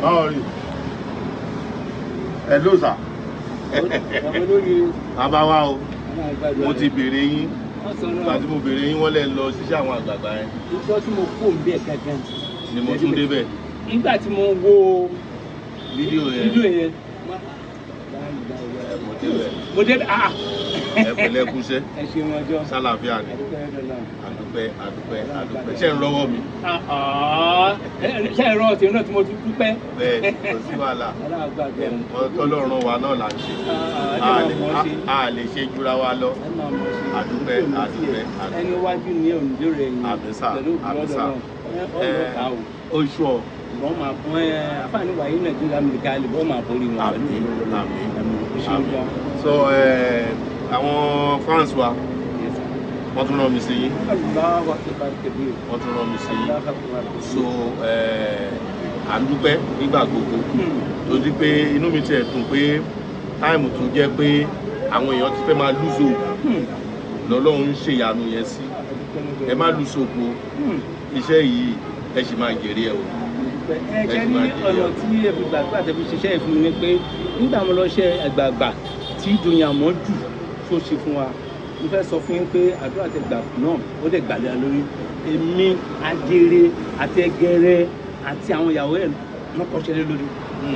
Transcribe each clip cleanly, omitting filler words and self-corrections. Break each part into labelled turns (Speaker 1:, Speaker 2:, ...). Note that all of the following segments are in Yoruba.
Speaker 1: báwo rí ẹ ló sà bàbá wa o mo ti béèrè yín ìgbà tí mo béèrè yín wọ́n lè lọ ṣiṣẹ́ àwọn àgbààgbà yẹn.
Speaker 2: ìjọ tí mo kó bẹ́ẹ̀ gangan
Speaker 1: ni mo tún débẹ̀.
Speaker 2: nígbà tí mo wo
Speaker 1: fídíò yẹn
Speaker 2: mo débẹ̀
Speaker 1: ẹ pẹ̀lẹ́ kúṣẹ́
Speaker 2: ẹ ṣe wọn jọ
Speaker 1: sálàáfíà ni àdúpẹ́ ṣe ń rọ́wọ́ mi.
Speaker 2: ṣe ń rọ́wọ́ tèmi náà tí mo tún dúpẹ́.
Speaker 1: bẹ́ẹ̀ kò sí wàhálà tọ́lọ́run wa náà là ń ṣe a lè ṣe jura wa lọ àdúpẹ́.
Speaker 2: ẹni wájú ni òǹdó rẹ̀ yìí pẹ̀lú
Speaker 1: àbísà oṣù ọ̀
Speaker 2: wọ́n máa bọ́ àfààní wàyí nàìjíríà mìíràn wọ́n máa borí wọn pẹ̀lú
Speaker 1: àmín. So àwọn fans wa wọ́n tún rán mi sí yín wọ́n tún rán mi sí yín so à ń dúpẹ́ nígbà gbogbo tó di pé inú mi tiẹ̀ dùn pé táìmù tó jẹ́ pé àwọn èèyàn ti fẹ́ máa lùzò lọ́lọ́run ń ṣèyanu yẹn sí ẹ má lùzò po iṣẹ́ yìí ẹ sì máa jèrè ẹ o.
Speaker 2: ẹ ní ọ̀nà tí ẹ fi gbàgbọ́ àtẹ̀fi ṣiṣẹ́ ìfún mi ni pé nígbà mo lọ ṣe àgbààgbà tí dùnyàmọ́ jù tó ṣe fún wa mo fẹ́ sọ fún yín pé àdúrà tẹ gbà náà ó dẹ̀ gbàlẹ́ lórí èmi ajere àti ẹgẹrẹ àti àwọn ìyàwó ẹ̀ wọ́n kọ́ṣẹ́ lé lórí.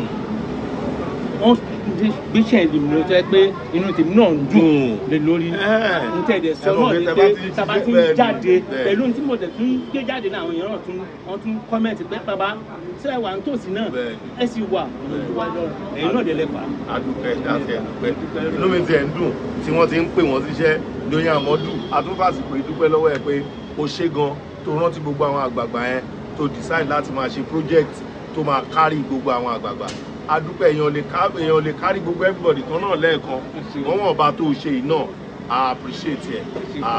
Speaker 2: wọ́n gbéṣẹ́ ìlú mi lọ jẹ́ pé inú tèmi náà ń dùn lé lórí n tẹ̀lé sọ náà ni pé tàbá ti ń jáde pẹ̀lú tí mo tẹ̀ tún gbé jáde náà àwọn èèyàn náà wọ́n tún kọ́mẹ̀ntì pé bàbá ṣé ẹ wà ń tòsí náà ẹ sì wà ẹ̀yin náà dẹ̀ lẹ́fà.
Speaker 1: adúpẹ́ láti ẹ̀dúpẹ́ inú mi ti ẹ̀ ń dùn tí wọ́n ti ń pè wọ́n síṣẹ́ lóyún àmọ́dù àtúnfàsìkò ìdúpẹ́ lọ́wọ́ ẹ pé ó ṣe gan tó rántí gbogbo àwọn àgbààgbà yẹn tó decide láti máa ṣe project tó máa kárí gbogbo àwọn àgbààgbà adúpẹ́ èèyàn lè kárí gbogbo everybody kan náà lẹ́ẹ̀kan wọ́n wọ̀n bá tó ṣe yìí náà I appreciate ẹ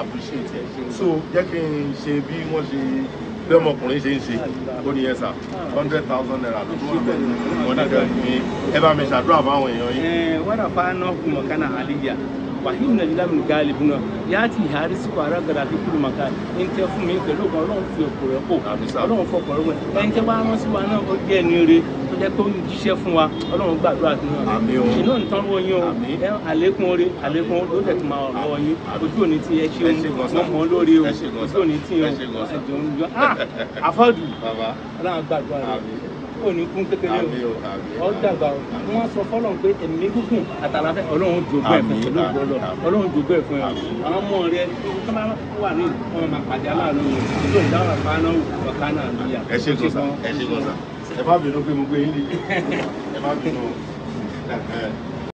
Speaker 1: so jẹ́ kí n ṣe bí wọ́n ṣe bí ọmọkùnrin ṣe ń ṣe ó ní yẹn sà 100,000 naira ló tún wà bẹ́ẹ̀ wọ́n ní ká ní ẹ bá mi ṣàdúrà fáwọn èèyàn yìí.
Speaker 2: wọ́n rà fáánà kùn mọ̀kánà àlìyà wàhíì nàìjíríà mi gáàlì bí náà yá ti ìhárí sí kwara gàdá fi kúrò màkà ní tẹ fún mi pẹ̀lú ọkọ̀ ọlọ́run fi òkú rẹ̀ pò ọlọ́run fọkọ̀ rẹ̀ wẹ̀ ẹni tẹ́ wá rán sí wa náà ó jẹ́ ẹni rere tó jẹ́ pé ó ń jíṣẹ́ fún wa ọlọ́run gbàdúrà sí náà ṣe náà nìtàn wọ́n yín o àlékún oore àlékún ó dẹ̀ tún máa wà lọ́wọ́ yín ojú òní tí ẹ ṣeun mọ́ mọ́ lórí o ojú òní tí ẹ àfọ́dù ọlọ́run gbàdúrà rẹ̀ ó ní kún kékeré o ọ dàgbà wọn sọ fọlọ́n pé ẹ̀mí gúngùn àtàlàfẹ́ ọlọ́run jogún ẹ̀ fún pẹ̀lú ìgbọ́lọ̀ ọlọ́run jogún ẹ̀ fún ẹ àwọn ọmọ rẹ tó máa wà ní ọmọ máa pàdé aláàánú yẹn tó ń dáwà fáná ọ̀ká náà níyà.
Speaker 1: ẹ ṣe gan sa ẹ má bínú pé mo gbé yín lé ẹ má bínú.